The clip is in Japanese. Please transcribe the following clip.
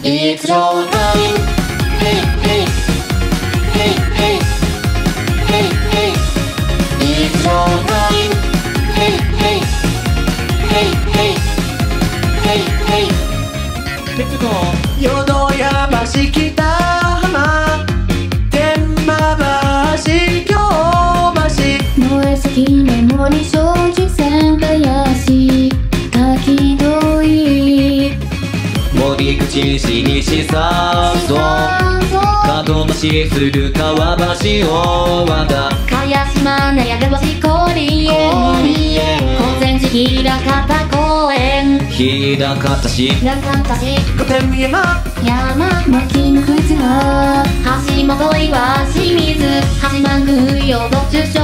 It's your time. Hey, hey, hey, hey, hey, hey. It's your time. Hey, hey, hey, hey, hey, hey. Let's go. 淀山市北浜天満橋京橋紫メモリ小樹千林滝戸井森口市西山荘門増し鶴川橋大和田茅島悩で橋氷園高専寺平方公園平方市平方市御殿山山牧の口は橋本岩清水八幡宮陽動中小